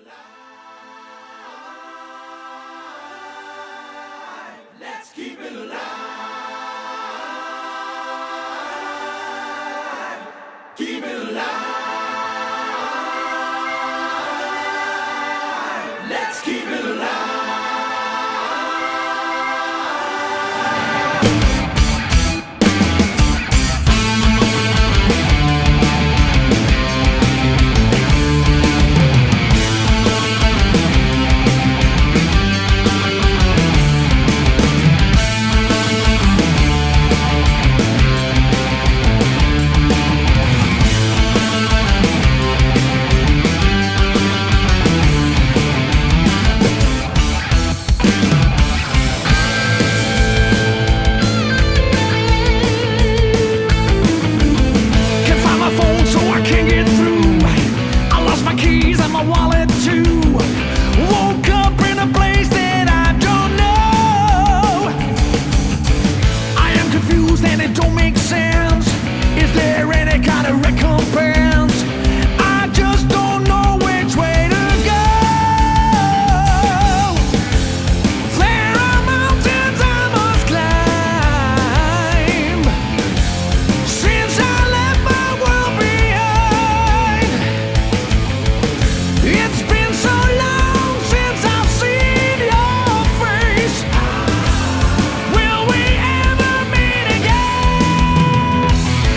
Let's keep it alive. Keep it alive. Let's keep it alive. My wallet too. Woke up in a place that I don't know. I am confused and it don't make sense. Is there any kind of recompense? I just don't know which way to go. There are mountains I must climb. Since I left my world behind, it's been so long since I've seen your face. Will we ever meet again?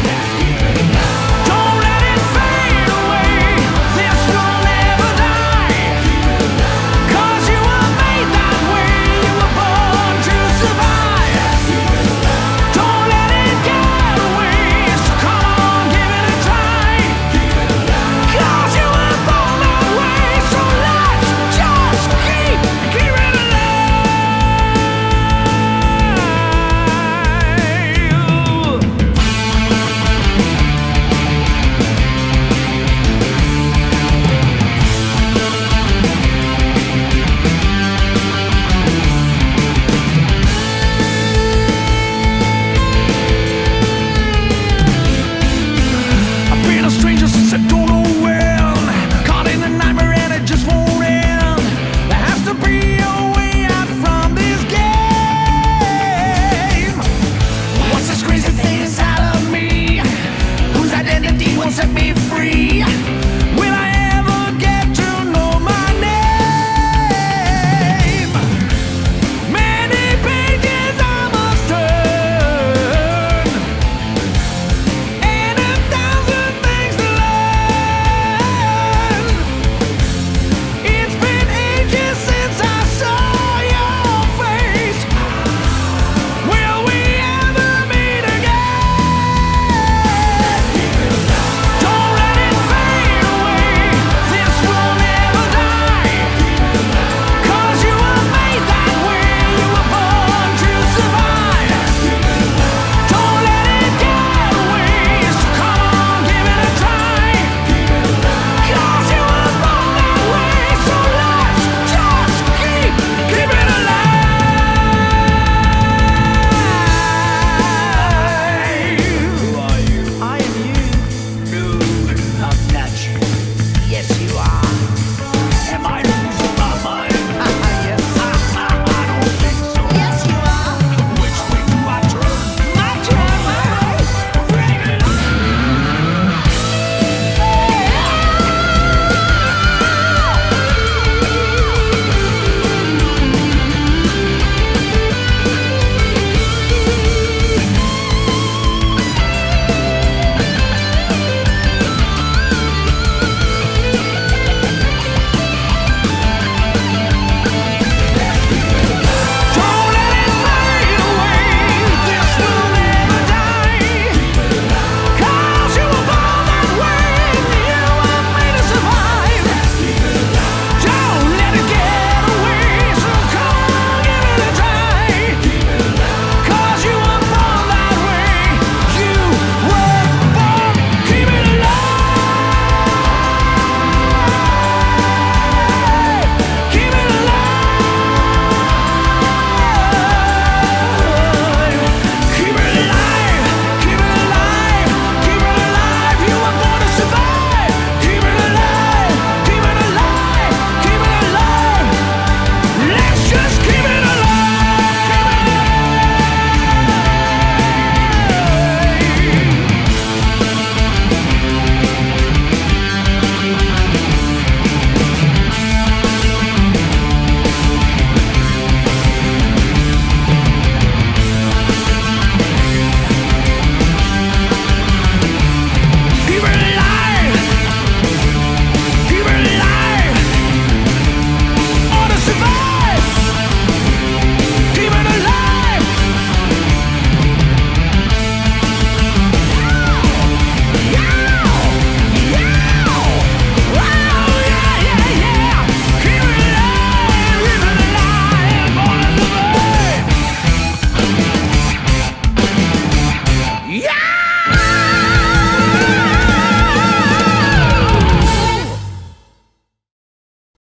Don't let it fade away. This will never die. 'Cause you were made that way. You were born to survive. Don't let it get away. So come on, give it a try. 'Cause you were born that way. So let's just keep it alive. I've been a stranger since I don't know when. Caught in a nightmare and it just won't end. There has to be a way out from this game. What's this crazy thing inside of me? Whose identity won't set me free?